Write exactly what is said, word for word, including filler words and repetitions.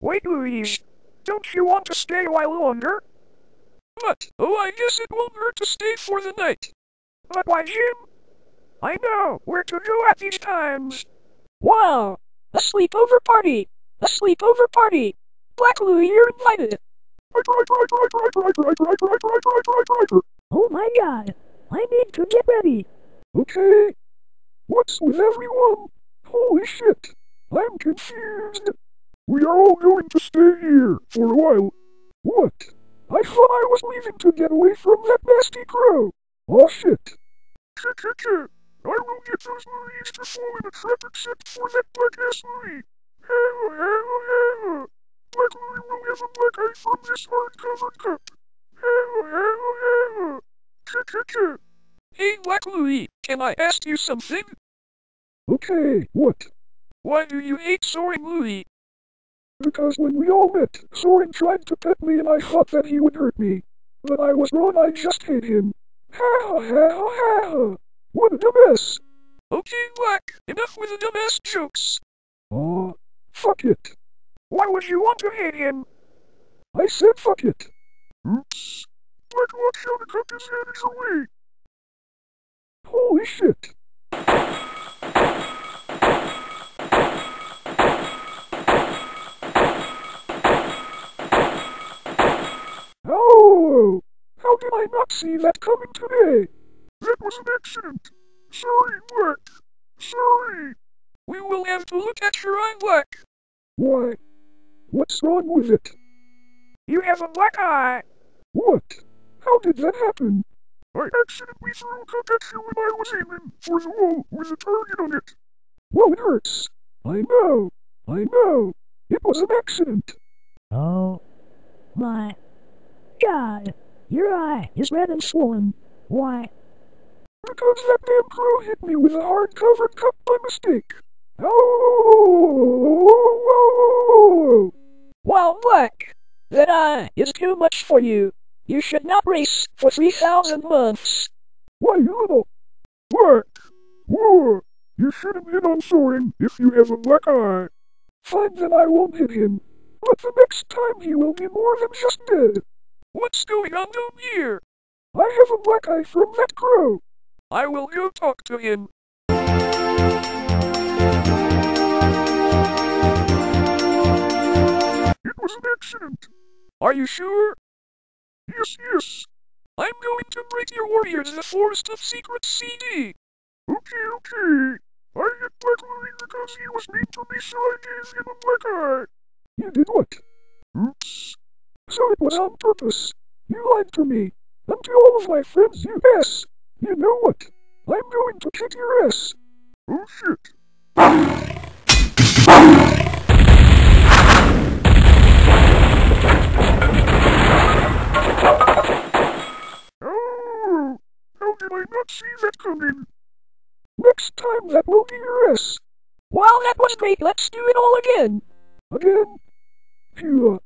Wait, Louise. Don't you want to stay a while longer? What? Oh, I guess it won't hurt to stay for the night. But why, Jim? I know where to go at these times. Wow! A sleepover party! A sleepover party! Black Louie, you're invited! Right, right, right, right, right, right, right, right, right, right, right, right, right. Oh my god! I need to get ready! Okay. What's with everyone? Holy shit! I'm confused! We are all going to stay here for a while. What? I thought I was leaving to get away from that nasty crow. Oh shit. K-K-K. I will get those Louies to fall in a trap except for that black-ass Louie. Black Louie will have a black eye from this hard-covered cup. K-K-K. Hey, Black Louie, can I ask you something? Okay, what? Why do you hate Soaring Louie? Because when we all met, Soaring tried to pet me and I thought that he would hurt me. But I was wrong, I just hate him. Ha ha ha ha ha! What a dumbass! Okay, Black, enough with the dumbass jokes. Aw, uh, fuck it. Why would you want to hate him? I said fuck it. Oops. Black watch how the cook his head is away. Holy shit. Oh! How did I not see that coming today? That was an accident. Sorry, Black. Sorry. We will have to look at your eye, Black. Why? What's wrong with it? You have a black eye. What? How did that happen? I accidentally threw a cup at you when I was aiming for the wall with a target on it. Well, it hurts. I know. I know. It was an accident. Oh my God. Your eye is red and swollen. Why? Because that damn crow hit me with a hard-covered cup by mistake. Oh! Well, Black, that eye is too much for you. You should not race for three thousand months. Why, you little... Black! Whoa! You shouldn't hit on Soaring if you have a black eye. Fine, then I won't hit him. But the next time he will be more than just dead. What's going on down here? I have a black eye from that crow. I will go talk to him. It was an accident. Are you sure? Yes, yes. I'm going to break your warriors in the Forest of Secrets C D. Okay, okay. I hit Black Louie because he was mean to me, so I gave him a black eye. You did what? Oops. So it was on purpose. You lied to me. And to all of my friends, you ass. You know what? I'm going to kick your ass. Oh shit. Oh! How did I not see that coming? Next time that will be your ass. Wow, that was great. Let's do it all again. Again? Phew.